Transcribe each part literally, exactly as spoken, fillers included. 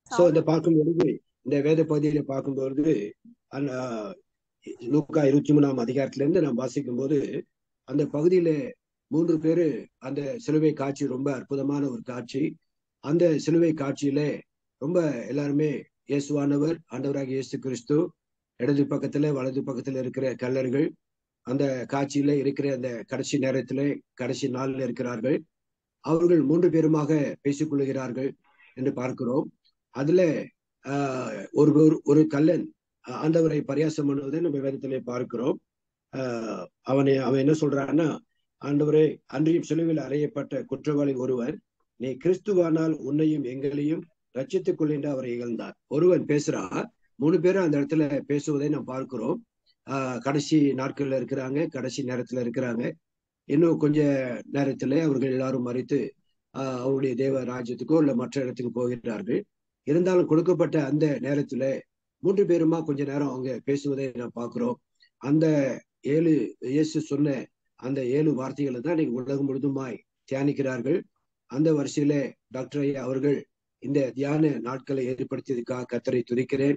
So இதை பார்க்கும் பொழுது இந்த வேத பகுதியில பார்க்கும்பொழுது அந்த லூக்கா இருபத்தி மூணாம் அதிகாரத்துல இருந்து நாம் வாசிக்கும் போது அந்த பகுதியில மூன்று பேரு அந்த சிலுவை காட்சி ரொம்ப அற்புதமான ஒரு காட்சி. அந்த சிலுவை காட்சியில ரொம்ப எல்லாருமே இயேசுவானவர் ஆண்டவராக இயேசு கிறிஸ்து இடது பக்கத்துல வலது பக்கத்துல இருக்கிற கல்லர்கள் அந்த காட்சியில இருக்கிற அந்த கடைசி நேரத்துல கடைசி நாள்ல இருக்கிறார்கள். அவர்கள் மூன்று பேருமாக பேசிக் கொள்கிறார்கள் என்று பார்க்கிறோம். அதுல ஆஹ் ஒரு ஒரு கல்லன் ஆண்டவரை பரியாசம் பண்ணுவதை நம்ம வேதத்திலே பார்க்கிறோம். ஆஹ் அவனை அவன் என்ன சொல்றான்னா, ஆண்டவரே, அன்றையும் சிலுவையில் அறையப்பட்ட குற்றவாளி ஒருவர், நீ கிறிஸ்துவானால் உன்னையும் எங்களையும் ரட்சித்துக் கொள் என்று அவரை இகழ்ந்தார். ஒருவன் பேசுறா, மூணு பேரும் அந்த இடத்துல பேசுவதை நாம் பார்க்கிறோம். ஆஹ் கடைசி நாட்கள்ல இருக்கிறாங்க, கடைசி நேரத்துல இருக்கிறாங்க. இன்னும் கொஞ்ச நேரத்துல அவர்கள் எல்லாரும் மறித்து ஆஹ் அவருடைய தேவ ராஜ்யத்துக்கோ இல்ல மற்ற இடத்துக்கு போகிறார்கள். இருந்தாலும் கொடுக்கப்பட்ட அந்த நேரத்துல மூன்று பேருமா கொஞ்ச நேரம் அவங்க பேசுவதை நான் பார்க்கிறோம். அந்த ஏழு இயேசு சொன்ன அந்த ஏழு வார்த்தைகளை தான் நீங்க உலகம் முழுதுமாய் தியானிக்கிறார்கள். அந்த வரிசையில டாக்டர் ஐயா அவர்கள் இந்த தியான நாட்களை ஏற்படுத்தியதுக்காக கர்த்தரை துதிக்கிறேன்.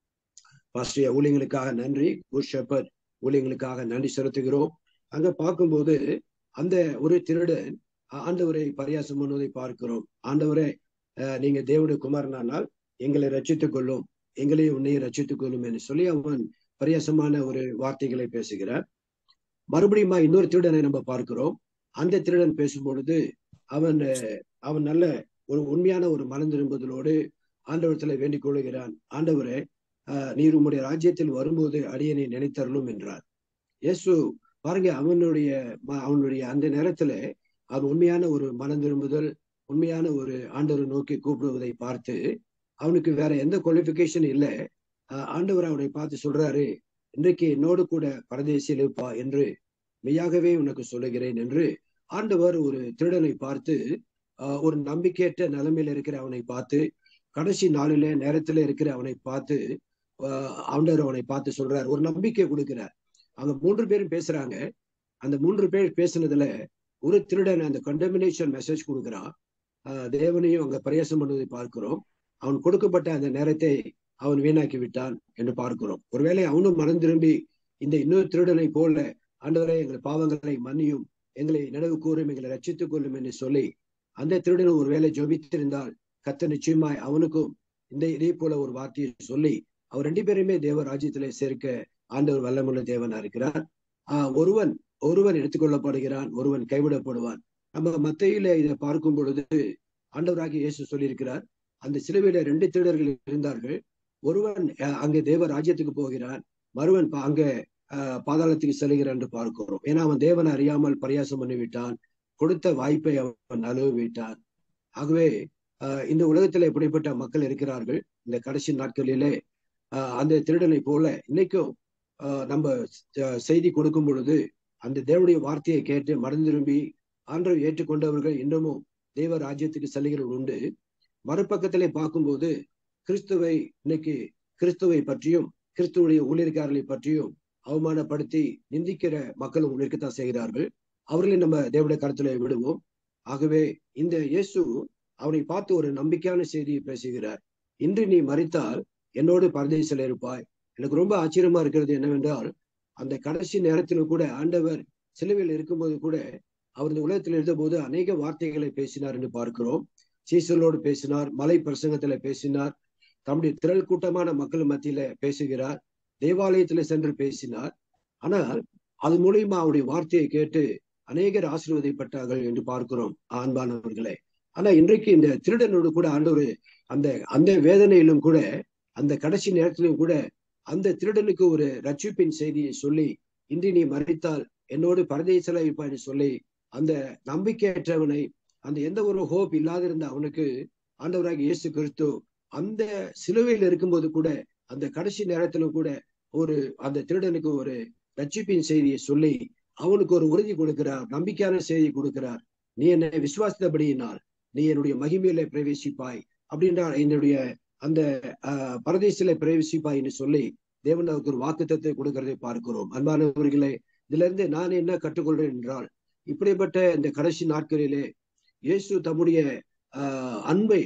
பாஸ்டர் ஊழியர்களுக்காக நன்றி, குட் ஷெப்பர்ட் ஊழியர்களுக்காக நன்றி செலுத்துகிறோம். அங்க பார்க்கும்போது அந்த ஒரு திருடன் ஆண்டவரை பரியாசம் பண்ணுவதை பார்க்கிறோம். ஆண்டவரை நீங்க தேவனுடைய குமாரனானால் எங்களை ரட்சித்துக் கொள்ளும், எங்களையும் உன்னையும் ரட்சித்துக் கொள்ளும் என்று சொல்லி அவன் பரியாசமான ஒரு வார்த்தைகளை பேசுகிறார். மறுபடியும் இன்னொரு திருடனை நம்ம பார்க்கிறோம். அந்த திருடன் பேசும் பொழுது அவன் அவன் நல்ல ஒரு உண்மையான ஒரு மனம் திரும்புதலோடு ஆண்டவரத்துல வேண்டிக் கொள்ளுகிறான். ஆண்டவரே, ஆஹ் நீர் உம்முடைய ராஜ்யத்தில் வரும்போது அடியனை நினைத்தருளும் என்றார். இயேசு பாருங்க, அவனுடைய அவனுடைய அந்த நேரத்துல அவன் உண்மையான ஒரு மனம் திரும்புதல், உண்மையான ஒரு ஆண்டவரை நோக்கி கூப்பிடுவதை பார்த்து அவனுக்கு வேற எந்த குவாலிபிகேஷன் இல்லை. ஆண்டவர் அவனை பார்த்து சொல்றாரு, இன்றைக்கு என்னோடு கூட பரதேசியில் இருப்பா என்று மெய்யாகவே உனக்கு சொல்லுகிறேன் என்று ஆண்டவர் ஒரு திருடனை பார்த்து, ஆஹ் ஒரு நம்பிக்கையற்ற நிலைமையில இருக்கிற அவனை பார்த்து, கடைசி நாளில நேரத்துல இருக்கிற அவனை பார்த்து ஆஹ் ஆண்டவர் அவனை பார்த்து சொல்றார், ஒரு நம்பிக்கை கொடுக்கிறார். அவங்க மூன்று பேரும் பேசுறாங்க. அந்த மூன்று பேர் பேசுனதுல ஒரு திருடன் அந்த கண்டமினேஷன் மெசேஜ் கொடுக்கிறான். ஆஹ் தேவனையும் அங்க பிரயாசம் பண்ணுவதை பார்க்கிறோம். அவன் கொடுக்கப்பட்ட அந்த நேரத்தை அவன் வீணாக்கி விட்டான் என்று பார்க்கிறோம். ஒருவேளை அவனும் மனம் திரும்பி இந்த இன்னொரு திருடனை போல, ஆண்டவரே எங்கள் பாவங்களை மன்னியும், எங்களை நினைவு கூறும், எங்களை ரட்சித்துக் கொள்ளும் என்று சொல்லி அந்த திருடனும் ஒருவேளை ஜெபித்திருந்தால் கர்த்தர் நிச்சயமாய் அவனுக்கும் இந்த இதே போல ஒரு வார்த்தையை சொல்லி அவர் ரெண்டு பேருமே தேவ ராஜ்யத்திலே சேர்க்க ஆண்டவர் வல்லமுள்ள தேவனா இருக்கிறார். ஆஹ் ஒருவன் ஒருவன் எடுத்துக்கொள்ளப்படுகிறான், ஒருவன் கைவிடப்படுவான். நம்ம மத்தேயுல இதை பார்க்கும் பொழுது ஆண்டவராகிய இயேசு சொல்லியிருக்கிறார், அந்த சிலுவையில ரெண்டு திருடர்கள் இருந்தார்கள். ஒருவன் அங்கே தேவ ராஜ்யத்துக்கு போகிறான், மறுவன் அங்க ஆஹ் பாதாளத்துக்கு செல்கிறான் என்று பார்க்கிறோம். ஏன்னா அவன் தேவனை அறியாமல் பரியாசம் பண்ணிவிட்டான், கொடுத்த வாய்ப்பை அவன் அழுவி விட்டான். ஆகவே ஆஹ் இந்த உலகத்துல எப்படிப்பட்ட மக்கள் இருக்கிறார்கள் இந்த கடைசி நாட்களிலே. ஆஹ் அந்த திருடனை போல இன்னைக்கும் ஆஹ் நம்ம செய்தி கொடுக்கும் பொழுது அந்த தேவனுடைய வார்த்தையை கேட்டு மனம் திரும்பி ஆண்டவரை ஏற்றுக்கொண்டவர்கள் இன்னமும் தேவ ராஜ்யத்துக்கு செல்கிறவர்கள் உண்டு. மறுபக்கத்திலே பார்க்கும்போது கிறிஸ்துவை இன்னைக்கு கிறிஸ்துவை பற்றியும் கிறிஸ்துவுடைய ஊழியர்காரர்களை பற்றியும் அவமானப்படுத்தி நிந்திக்கிற மக்களும் இருக்கத்தான் செய்கிறார்கள். அவர்களை நம்ம தேவனுடைய கருத்துல விடுவோம். ஆகவே இந்த இயேசு அவனை பார்த்து ஒரு நம்பிக்கையான செய்தியை பேசுகிறார். இன்று நீ மரித்தால் என்னோடு பரதேசில இருப்பாய். எனக்கு ரொம்ப ஆச்சரியமா இருக்கிறது என்னவென்றால், அந்த கடைசி நேரத்திலும் கூட ஆண்டவர் சிலுவையில் இருக்கும்போது கூட அவர் இந்த உலகத்தில் இருந்த போது அநேக வார்த்தைகளை பேசினார் என்று பார்க்கிறோம். சீசலோடு பேசினார், மலை பிரசங்கத்துல பேசினார், தம்முடைய திரள் கூட்டமான மக்கள் மத்தியில பேசுகிறார், தேவாலயத்துல சென்று பேசினார். ஆனால் அது மூலியமா அவருடைய வார்த்தையை கேட்டு அநேகர் ஆசீர்வதிக்கப்பட்டார்கள் என்று பார்க்கிறோம் அன்பானவர்களே. ஆனா இன்றைக்கு இந்த திருடனோடு கூட ஆண்டவர் அந்த அந்த வேதனையிலும் கூட அந்த கடைசி நேரத்திலும் கூட அந்த திருடனுக்கு ஒரு ரட்சிப்பின் செய்தியை சொல்லி, இன்று நீ மரித்தால் என்னோடு பரதேசில இருப்பான்னு சொல்லி அந்த நம்பிக்கையற்றவனை, அந்த எந்த ஒரு ஹோப் இல்லாத இருந்த அவனுக்கு ஆண்டவராக இயேசு கிறிஸ்து அந்த சிலுவையில் இருக்கும்போது கூட அந்த கடைசி நேரத்திலும் கூட ஒரு அந்த திருடனுக்கு ஒரு ரட்சிப்பின் செய்தியை சொல்லி அவனுக்கு ஒரு உறுதி கொடுக்கிறார், நம்பிக்கையான செய்தி கொடுக்கிறார். நீ என்னை விசுவாசித்தபடியினால் நீ என்னுடைய மகிமையில பிரவேசிப்பாய் அப்படின்றால், என்னுடைய அந்த அஹ் பரதேசில பிரவேசிப்பாய் என்று சொல்லி தேவன் அவருக்கு ஒரு வாக்குத்தத்தை கொடுக்கிறதை பார்க்கிறோம். அன்பானவர்களே, இதுல இருந்து நான் என்ன கற்றுக்கொள்றேன் என்றால், இப்படிப்பட்ட இந்த கடைசி நாட்களிலே இயேசு தம்முடைய ஆஹ் அன்பை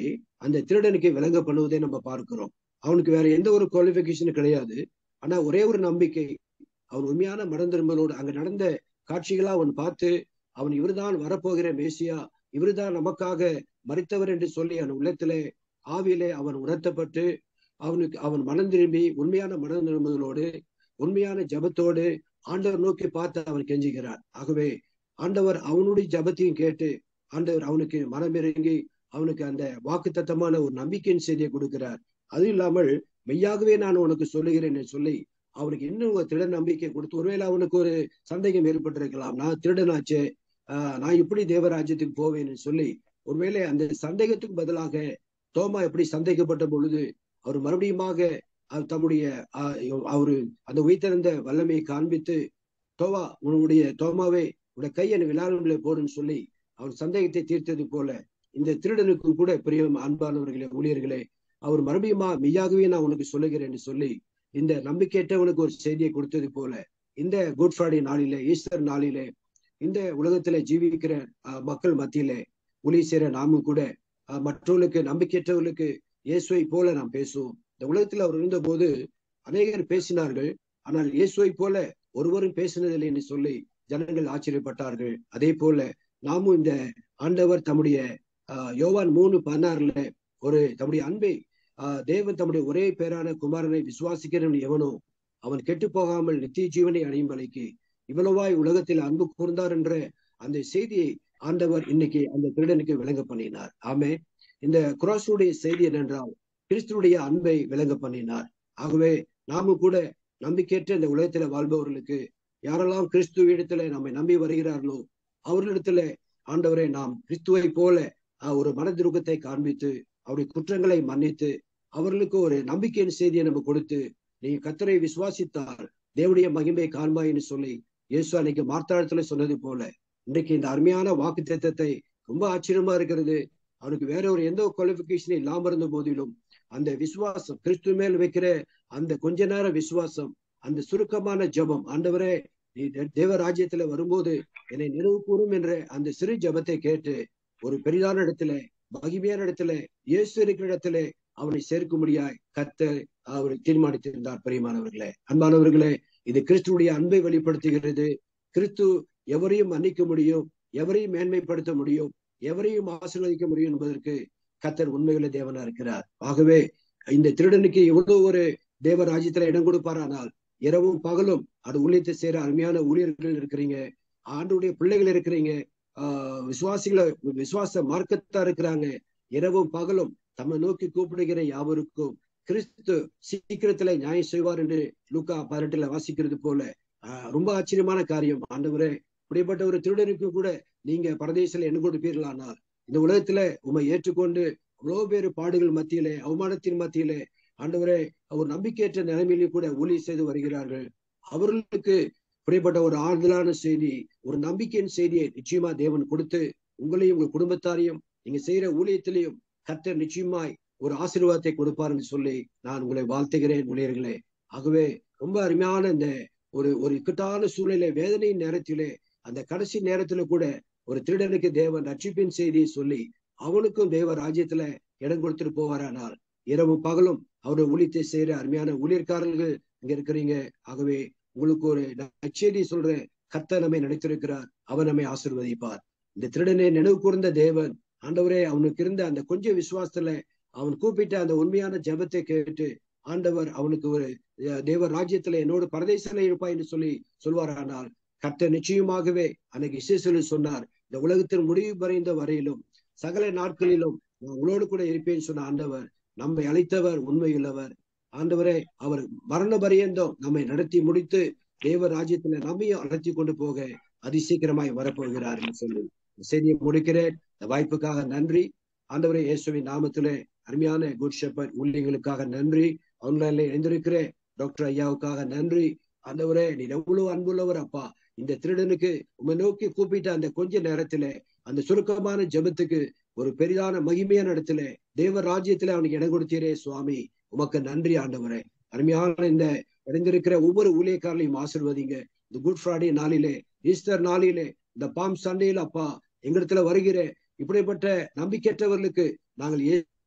அந்த திருடனுக்கு விளங்க பண்ணுவதை நம்ம பார்க்கிறோம். அவனுக்கு வேற எந்த ஒரு குவாலிபிகேஷனும் கிடையாது. ஆனா ஒரே ஒரு நம்பிக்கை, அவன் உண்மையான மனம் திரும்பலோடு அங்க நடந்த காட்சிகளா அவன் பார்த்து, அவன் இவர்தான் வரப்போகிற மேசியா, இவர்தான் நமக்காக மரித்தவர் என்று சொல்லி அவன் உள்ளத்திலே ஆவியிலே அவன் உணர்த்தப்பட்டு, அவனுக்கு அவன் மனம் திரும்பி உண்மையான மனம் திரும்புதலோடு உண்மையான ஜபத்தோடு ஆண்டவர் நோக்கி பார்த்து அவன் கெஞ்சுகிறான். ஆகவே ஆண்டவர் அவனுடைய ஜபத்தையும் கேட்டு ஆண்டவர் அவனுக்கு மனம் இறங்கி அவனுக்கு அந்த வாக்குத்தத்தமான ஒரு நம்பிக்கையின் செய்தியை கொடுக்கிறார். அது இல்லாமல் மெய்யாகவே நான் உனக்கு சொல்லுகிறேன் சொல்லி அவனுக்கு இன்னும் ஒரு திருட நம்பிக்கை கொடுத்து, ஒருவேளை அவனுக்கு ஒரு சந்தேகம் ஏற்பட்டிருக்கலாம், நான் திருடனாச்சே, ஆஹ் நான் இப்படி தேவராஜ்யத்துக்கு போவேன்னு சொல்லி. ஒருவேளை அந்த சந்தேகத்துக்கு பதிலாக தோமா எப்படி சந்தேகப்பட்ட பொழுது அவர் மறுபடியுமாக தம்முடைய அவரு அந்த உயிர்த்தெழுந்த வல்லமையை காண்பித்து, தோவா உன்னுடைய தோமாவே உடைய கை என் விழாவிலே போடுன்னு சொல்லி அவர் சந்தேகத்தை தீர்த்தது போல இந்த திருடனுக்கு கூட பெரிய அன்பானவர்களே, ஊழியர்களே, அவர் மறுபடியுமா மெய்யாகவே நான் உனக்கு சொல்லுகிறேன் என்று சொல்லி இந்த நம்பிக்கையற்றவனுக்கு ஒரு செய்தியை கொடுத்தது போல இந்த குட் ஃப்ரைடே நாளிலே, ஈஸ்டர் நாளிலே, இந்த உலகத்திலே ஜீவிக்கிற மக்கள் மத்தியிலே ஊழிய செய்கிற நாமும் கூட மற்றவர்களுக்கு, நம்பிக்கையற்றவர்களுக்கு இயேசுவை போல நாம் பேசுவோம். இந்த உலகத்தில் அவர் இருந்த போது அநேகர் பேசினார்கள், ஆனால் இயேசுவை போல ஒருவரும் பேசினதில்லை என்று சொல்லி ஜனங்கள் ஆச்சரியப்பட்டார்கள். அதே போல நாமும் இந்த ஆண்டவர் தம்முடைய ஆஹ் யோவான் மூணு பதினாறுல ஒரு தம்முடைய அன்பை ஆஹ் தேவன் தம்முடைய ஒரே பேரான குமாரனை விசுவாசிக்கிறவன் எவனோ அவன் கெட்டு போகாமல் நித்திய ஜீவனை அடையும் வரைக்கு இவ்வளவாய் உலகத்தில் அன்பு கூர்ந்தார் என்ற அந்த செய்தியை ஆண்டவர் இன்னைக்கு அந்த திருடனுக்கு விளங்க பண்ணினார். ஆமே, இந்த குராசுடைய செய்தி என்னென்றால் கிறிஸ்துடைய அன்பை விளங்க பண்ணினார். ஆகவே நாமும் கூட நம்பிக்கையற்ற இந்த உலகத்துல வாழ்பவர்களுக்கு, யாரெல்லாம் கிறிஸ்துவ இடத்துல நம்மை நம்பி வருகிறார்களோ அவர்களிடத்துல ஆண்டவரை நாம் கிறிஸ்துவை போல ஒரு மனதுருக்கத்தை காண்பித்து அவருடைய குற்றங்களை மன்னித்து அவர்களுக்கு ஒரு நம்பிக்கையின் செய்தியை நம்ம கொடுத்து, நீங்க கர்த்தரை விசுவாசித்தால் தேவனுடைய மகிமை காண்பாயின்னு சொல்லி இயேசு அன்னைக்கு மார்த்தாளத்துல சொன்னது போல இன்றைக்கு இந்த அருமையான வாக்கு தத்தத்தை ரொம்ப ஆச்சரியமா இருக்கிறது. அவனுக்கு வேற ஒரு எந்த குவாலிபிகேஷனும் இல்லாம இருந்த போதிலும் அந்த விசுவாசம், கிறிஸ்து மேல் வைக்கிற அந்த கொஞ்ச நேர விசுவாசம், அந்த சுருக்கமான ஜபம், ஆண்டவரே நீ தேவ ராஜ்யத்துல வரும்போது என்னை நினைவு கூறும் என்ற அந்த சிறு ஜபத்தை கேட்டு ஒரு பெரிதான இடத்துல, மகிமையான இடத்துல, இயேசு இருக்கிற இடத்துல அவனை சேர்க்கும்படியாய் கர்த்தர் அவர் தீர்மானித்திருந்தார். பிரியமானவர்களே, அன்பானவர்களே, இது கிறிஸ்துடைய அன்பை வெளிப்படுத்துகிறது. கிறிஸ்து எவரையும் மன்னிக்க முடியும், எவரையும் மேன்மைப்படுத்த முடியும், எவரையும் ஆசீர்வதிக்க முடியும் என்பதற்கு கர்த்தர் உண்மையுள்ள தேவனா இருக்கிறார். ஆகவே இந்த திருடனுக்கு எவ்வளவு ஒரு தேவ ராஜ்யத்துல இடம் கொடுப்பாரானால் இரவும் பகலும் அது ஊழியத்தை செய்யற அருமையான ஊழியர்கள் இருக்கிறீங்க, ஆண்டுடைய பிள்ளைகள் இருக்கிறீங்க, ஆஹ் விசுவாசிகளை விசுவாச மார்க்கத்தா இருக்கிறாங்க. இரவும் பகலும் தம்மை நோக்கி கூப்பிடுகிற யாவருக்கும் கிறிஸ்து சீக்கிரத்துல நியாயம் செய்வார் என்று லூக்கா பதினெட்டுல வாசிக்கிறது போல ஆஹ் ரொம்ப ஆச்சரியமான காரியம். ஆண்டவரே, இப்படிப்பட்ட ஒரு திருடனுக்கு கூட நீங்க பரதேசில என்ன கொடுப்பீர்களானால் இந்த உலகத்துல உண்மை ஏற்றுக்கொண்டு அவ்வளவு பேரு பாடுகள் மத்தியிலே, அவமானத்தின் மத்தியிலே ஆண்டவரே ஒரு நம்பிக்கையற்ற நிலைமையிலே கூட ஊழியம் செய்து வருகிறார்கள். அவர்களுக்கு இப்படிப்பட்ட ஒரு ஆறுதலான செய்தி, ஒரு நம்பிக்கையின் செய்தியை நிச்சயமா தேவன் கொடுத்து உங்களையும் உங்கள் குடும்பத்தாரையும் நீங்க செய்யற ஊழியத்திலையும் கர்த்தர் நிச்சயமாய் ஒரு ஆசீர்வாதத்தை கொடுப்பாருன்னு சொல்லி நான் உங்களை வாழ்த்துகிறேன் ஊழியர்களே. ஆகவே ரொம்ப அருமையான இந்த ஒரு ஒரு இக்கட்டான சூழ்நிலை, வேதனையின் நேரத்திலே, அந்த கடைசி நேரத்துல கூட ஒரு திருடனுக்கு தேவன் ரட்சிப்பின் செய்தியை சொல்லி அவனுக்கும் தேவ ராஜ்யத்துல இடம் கொடுத்துட்டு போவாரானால் இரவு பகலும் அவருடைய ஊழியத்தை செய்யற அருமையான ஊழியர்காரர்கள் இங்க இருக்கிறீங்க. ஆகவே உங்களுக்கு ஒரு நற்செய்தி சொல்ற கர்த்தர் நம்மை நினைத்திருக்கிறார், அவர் நம்மை ஆசீர்வதிப்பார். இந்த திருடனை நினைவு கூர்ந்த தேவன் ஆண்டவரே அவனுக்கு இருந்த அந்த கொஞ்சம் விசுவாசத்துல அவன் கூப்பிட்ட அந்த உண்மையான ஜெபத்தை கேட்டு ஆண்டவர் அவனுக்கு ஒரு தேவ ராஜ்யத்துல என்னோட பரதேசத்துல இருப்பாய் என்று சொல்லி சொல்வாரானால் கர்த்தர் நிச்சயமாகவே அன்னைக்கு இசைசொல்லி சொன்னார், இந்த உலகத்தின் முடிவு பறைந்த வரையிலும் சகல நாட்களிலும் நான் உங்களோடு கூட இருப்பேன்னு சொன்ன ஆண்டவர் நம்மை அழைத்தவர், உண்மையுள்ளவர். ஆண்டவரே அவர் மரண பரியந்தம் நம்மை நடத்தி முடித்து தேவ ராஜ்யத்துல நம்மையும் அழைத்தி கொண்டு போக அதிசீக்கிரமாய் வரப்போகிறார் என்று சொல்லி செய்தியை முடிக்கிறேன். இந்த வாய்ப்புக்காக நன்றி. ஆண்டவரே இயேசுவின் நாமத்திலே அருமையான குட் ஷெப்பர்ட் ஊழியர்களுக்காக நன்றி. ஆன்லைன்ல எழுந்திருக்கிற டாக்டர் ஐயாவுக்காக நன்றி. ஆண்டவரே நீ எவ்வளவு அன்புள்ளவர் அப்பா. இந்த திருடனுக்கு உண்மை நோக்கி கூப்பிட்ட அந்த கொஞ்ச நேரத்துல அந்த சுருக்கமான ஜெபத்துக்கு ஒரு பெரிதான மகிமையான இடத்துல தேவ ராஜ்யத்துல அவனுக்கு இடம் கொடுத்தீரே சுவாமி, உமக்கு நன்றி ஆண்டவரே. அருமையான இந்த இணைந்திருக்கிற ஒவ்வொரு ஊழியக்காரர்களையும் ஆசீர்வதிங்க. இந்த குட் ஃப்ரைடே நாளிலே, ஈஸ்டர் நாளிலே, இந்த பாம் சண்டேல அப்பா எங்களிடத்துல வருகிற இப்படிப்பட்ட நம்பிக்கையற்றவர்களுக்கு நாங்கள்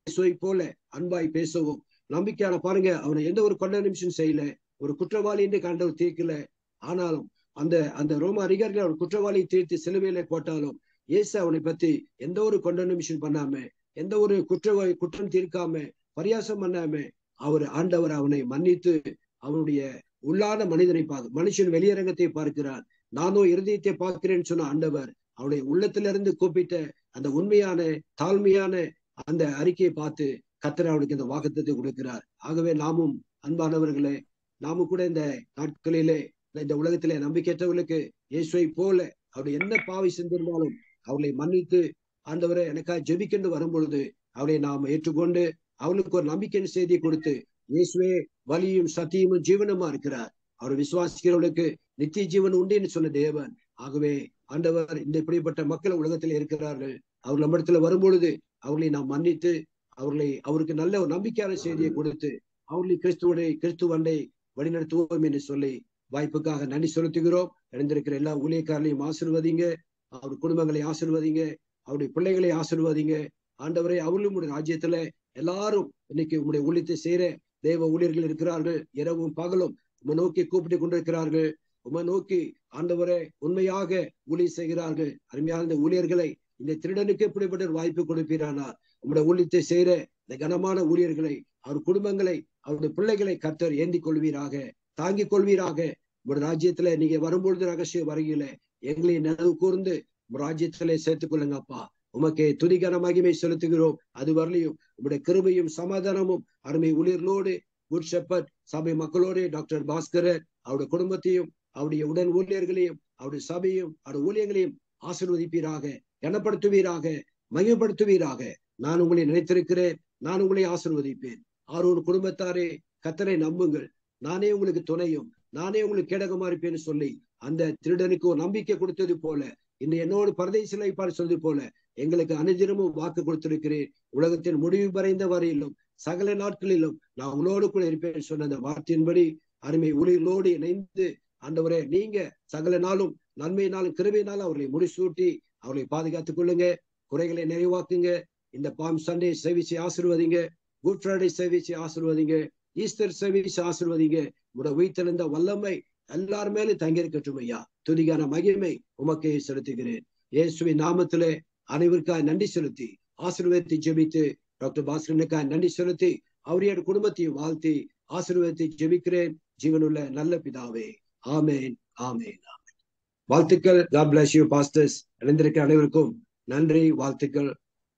இயேசுவை போல அன்பாய் பேசவும், நம்பிக்கையான பாருங்க, அவனை எந்த ஒரு கொண்ட நிமிஷம் செய்யல, ஒரு குற்றவாளி என்று கண்டவர் தீர்க்கல. ஆனாலும் அந்த அந்த ரோம அதிகாரிகள் அவர் குற்றவாளியை தீர்த்து சிலுவையில போட்டாலும் இயேசு அவனை பத்தி எந்த ஒரு கொண்ட நிமிஷம் பண்ணாம, எந்த ஒரு குற்றவாளி குற்றம் தீர்க்காம, பரியாசம் பண்ணாம, அவர் ஆண்டவர் அவனை மன்னித்து அவனுடைய உள்ளான மனிதனை பார்க்க, மனுஷன் வெளியரங்கத்தை பார்க்கிறார், நானோ இருதயத்தை பார்க்கிறேன்னு சொன்ன ஆண்டவர் அவனுடைய உள்ளத்திலிருந்து கூப்பிட்ட அந்த உண்மையான தாழ்மையான அந்த அறிக்கையை பார்த்து கர்த்தர் அவனுக்கு இந்த வாக்குத்தத்தை கொடுக்கிறார். ஆகவே நாமும் அன்பானவர்களே, நாமும் கூட இந்த நாட்களிலே இந்த உலகத்திலே நம்பிக்கையற்றவர்களுக்கு இயேசுவை போல அவருடைய என்ன பாவை செஞ்சிருந்தாலும் அவர்களை மன்னித்து ஆண்டவரை எனக்காக ஜெபிக்கென்று வரும் பொழுது அவளை நாம் ஏற்றுக்கொண்டு அவளுக்கு ஒரு நம்பிக்கையின் செய்தியை கொடுத்து, இயேசுவே வலியும் சத்தியமும் ஜீவனுமா இருக்கிறார், அவர் விசுவாசிக்கிறவர்களுக்கு நித்திய ஜீவன் உண்டு என்று சொன்ன தேவன். ஆகவே ஆண்டவர் இந்த இப்படிப்பட்ட மக்கள் உலகத்தில் இருக்கிறார்கள், அவர் நம்மிடத்துல வரும்பொழுது அவர்களை நாம் மன்னித்து அவர்களை அவருக்கு நல்ல ஒரு நம்பிக்கையான செய்தியை கொடுத்து அவர்களை கிறிஸ்துவனை கிறிஸ்துவண்டை வழிநடத்துவோம் என்று சொல்லி வாய்ப்புக்காக நன்றி செலுத்துகிறோம். இணைந்திருக்கிற எல்லா ஊழியக்காரர்களையும் ஆசீர்வதிங்க, அவர் குடும்பங்களை ஆசீர்வதிங்க, அவருடைய பிள்ளைகளை ஆசீர்வதிங்க. ஆண்டவரை அவர்களும் உடைய ராஜ்யத்துல எல்லாரும் இன்னைக்கு உங்களுடைய ஊழியத்தை செய்யற தேவ ஊழியர்கள் இருக்கிறார்கள், இரவும் பகலும் உமை நோக்கி கூப்பிட்டு கொண்டிருக்கிறார்கள், உமை நோக்கி ஆண்டவரை உண்மையாக ஊழிய செய்கிறார்கள். அருமையான இந்த ஊழியர்களை இந்த திருடனுக்கு எப்படிப்பட்ட ஒரு வாய்ப்பு கொடுப்பீரானார், உங்களுடைய ஊழியத்தை செய்யற இந்த கனமான ஊழியர்களை அவர் குடும்பங்களை அவருடைய பிள்ளைகளை கர்த்தர் ஏந்தி கொள்வீராக, தாங்கிக் கொள்வீராக. உங்களுடைய ராஜ்யத்துல நீங்க வரும்பொழுது ரகசிய வருகையில எங்களை நினைவு கூர்ந்து ராஜ்யத்திலே சேர்த்துக் கொள்ளுங்கப்பா. உமக்கே துதிகன மகிமை செலுத்துகிறோம். அது வரலையும் உங்களுடைய கிருபையும் சமாதானமும் அருமை ஊழியர்களோடு குட் ஷெப்பர்ட் சபை மக்களோடு டாக்டர் பாஸ்கரர் அவருடைய குடும்பத்தையும் அவருடைய உடன் ஊழியர்களையும் அவருடைய சபையும் அவருடைய ஊழியர்களையும் ஆசீர்வதிப்பீராக, கனப்படுத்துவீராக, மகிமைப்படுத்துவீராக. நான் உங்களை நினைத்திருக்கிறேன், நான் உங்களை ஆசீர்வதிப்பேன். ஆரோன் குடும்பத்தாரே கர்த்தரை நம்புங்கள், நானே உங்களுக்கு துணையும் நானே உங்களுக்கு கேடகமா இருப்பேன்னு சொல்லி அந்த திருடனுக்கு ஒரு நம்பிக்கை கொடுத்தது போல, இந்த என்னோடு பரதேசில இருப்பார் சொல்றது போல எங்களுக்கு அனுதினமும் வாக்கு கொடுத்திருக்கிறேன். உலகத்தின் முடிவு வரைந்த வரையிலும் சகல நாட்களிலும் நான் உங்களோடு கூட இருப்பேன் சொன்ன அந்த வார்த்தையின்படி அருமை ஊழியர்களோடு இணைந்து ஆண்டவரே நீங்க சகல நாளும் நன்மையினாலும் கிருபையினாலும் அவர்களை முடிசூட்டி அவர்களை பாதுகாத்துக் கொள்ளுங்க, குறைகளை நிறைவாக்குங்க. இந்த பாம் சண்டே சர்வீஸை ஆசீர்வதிங்க, குட் ஃப்ரைடே சர்வீஸை ஆசீர்வதிங்க, ஈஸ்டர் சர்வீஸ் ஆசீர்வதிங்க. உடைய உயிர்த்தெழுந்த வல்லமை எல்லார் மேலும் தங்கியிருக்கட்டும் ஐயா. துதிகான மகிமை உமக்கே செலுத்துகிறேன். இயேசுவின் நாமத்திலே அனைவருக்காக நன்றி செலுத்தி ஆசீர்வாதத்தை ஜெபித்து டாக்டர் பாஸ்கரனுக்காக நன்றி செலுத்தி அவருடைய குடும்பத்தையும் வாழ்த்தி ஆசீர்வாதத்தை ஜெபிக்கிறேன் ஜீவனுள்ள நல்ல பிதாவே. ஆமேன், ஆமேன், ஆமேன். வாழ்த்துக்கள். God bless you pastors. இணைந்திருக்கிற அனைவருக்கும் நன்றி, வாழ்த்துக்கள்.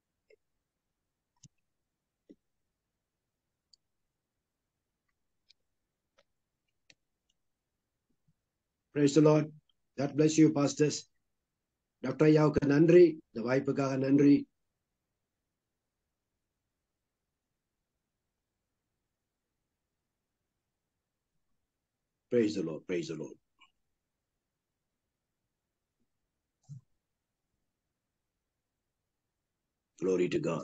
Praise the Lord. God bless you pastors. Doctor ஐயாவுக்கு நன்றி, இந்த வாய்ப்புக்காக நன்றி. Praise the Lord, praise the Lord. Glory to God.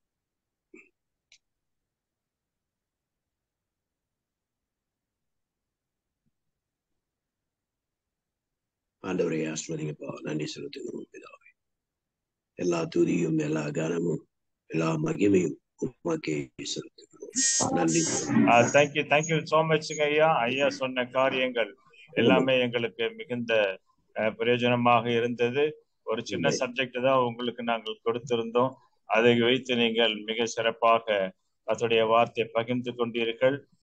ஆண்டவரை ஆசீர்வதிங்கப்பா. நன்றி செலுத்துகிறோம் பிதாவே. எல்லா துதியும் எல்லா கனமும் எல்லா மகிமையும் உமக்கே செலுத்துகிறோம். நன்றி. தேங்க்யூ தேங்க்யூ சோ மச்ங்க ஐயா. ஐயா சொன்ன காரியங்கள் எல்லாமே எங்களுக்கு மிகுந்த பிரயோஜனமாக இருந்தது. ஒரு சின்ன சப்ஜெக்ட் தான் உங்களுக்கு நாங்கள் கொடுத்திருந்தோம், அதை வைத்து நீங்கள் மிக சிறப்பாக அதோடைய வார்த்தையை பகிர்ந்து கொண்டீர்கள்.